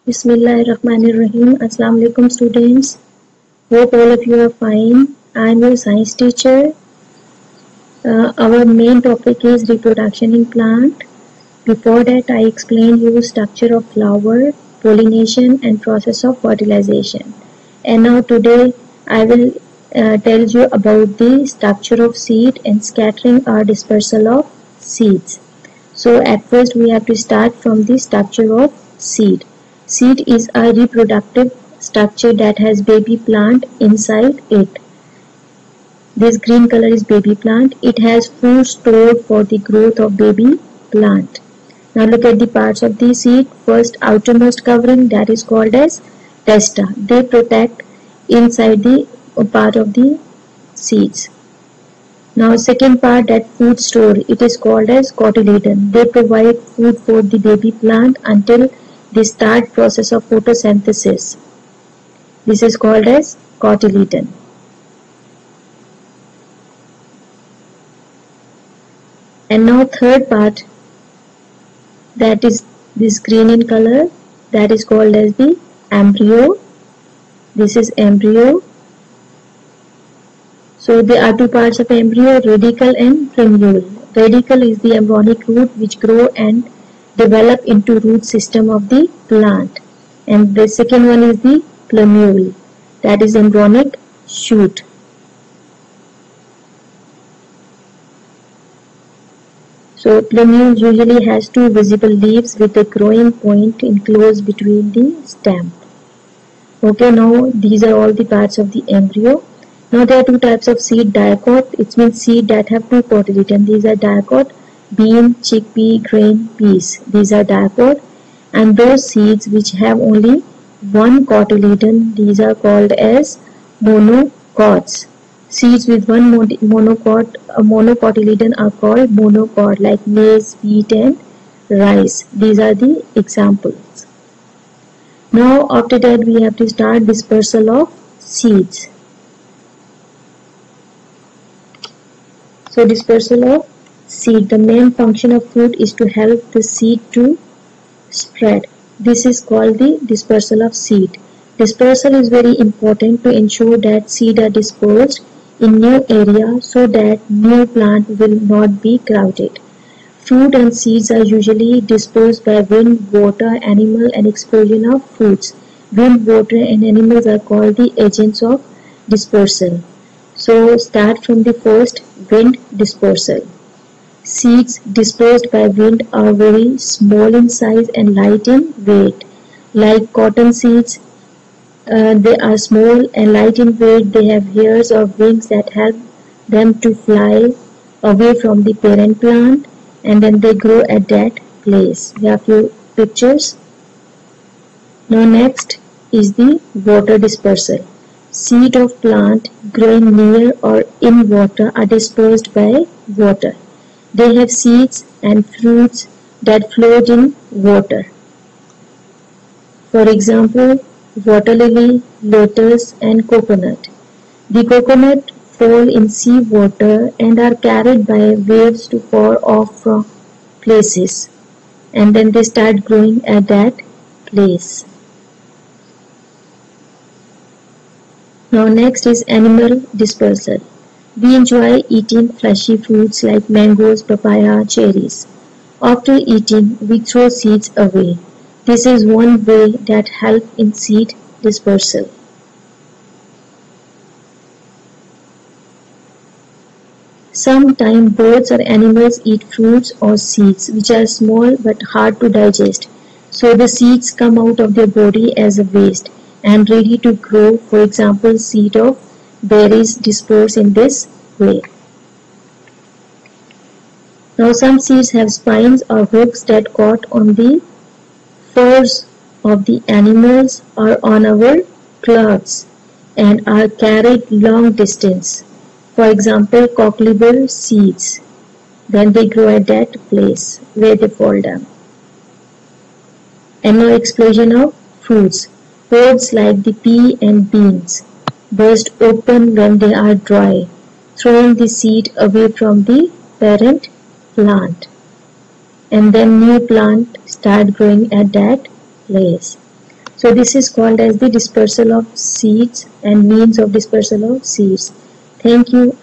Bismillahirrahmanirrahim. Assalamu alaikum students. Hope all of you are fine. I am your science teacher. Our main topic is reproduction in plant. Before that I explained you structure of flower, pollination and process of fertilization. And now today I will tell you about the structure of seed and scattering or dispersal of seeds. So at first we have to start from the structure of seed. Seed is a reproductive structure that has baby plant inside it. This green color is baby plant. It has food stored for the growth of baby plant. Now look at the parts of the seed. First, outermost covering, that is called as testa. They protect inside the part of the seeds. Now second part, that food store, it is called as cotyledon. They provide food for the baby plant until the start process of photosynthesis. This is called as cotyledon. And now third part, that is this green in color, that is called as the embryo. This is embryo. So there are two parts of embryo, radicle and plumule. Radicle is the embryonic root which grow and develop into root system of the plant, and the second one is the plumule, that is embryonic shoot. So plumule usually has two visible leaves with a growing point enclosed between the stem. Okay, now these are all the parts of the embryo. Now there are two types of seed, dicot, it means seed that have two cotyledons. These are dicot, bean, chickpea, grain, peas. These are dicot. And those seeds which have only one cotyledon, these are called as monocots. Seeds with one monocotyledon are called monocot, like maize, wheat and rice. These are the examples. Now after that we have to start dispersal of seeds. So dispersal of seed, the main function of fruit is to help the seed to spread. This is called the dispersal of seed. Dispersal is very important to ensure that seed are dispersed in new area so that new plant will not be crowded. Fruit and seeds are usually dispersed by wind, water, animal and explosion of fruits. Wind, water and animals are called the agents of dispersal. So start from the first, wind dispersal. Seeds dispersed by wind are very small in size and light in weight. Like cotton seeds, they are small and light in weight. They have hairs or wings that help them to fly away from the parent plant, and then they grow at that place. We have few pictures. Now next is the water dispersal. Seed of plant growing near or in water are dispersed by water. They have seeds and fruits that float in water. For example, water lily, lotus and coconut. The coconut fall in sea water and are carried by waves to far off from places, and then they start growing at that place. Now next is animal dispersal. We enjoy eating fleshy fruits like mangoes, papaya, cherries. After eating, we throw seeds away. This is one way that helps in seed dispersal. Sometimes birds or animals eat fruits or seeds which are small but hard to digest. So the seeds come out of their body as a waste and ready to grow. For example, seed of berries disperse in this way. Now some seeds have spines or hooks that caught on the furs of the animals or on our clothes and are carried long distance. For example, cockleburr seeds. Then they grow at that place where they fall down. And now explosion of fruits. Pods like the pea and beans burst open when they are dry, throwing the seed away from the parent plant. And then new plant start growing at that place. So this is called as the dispersal of seeds and means of dispersal of seeds. Thank you.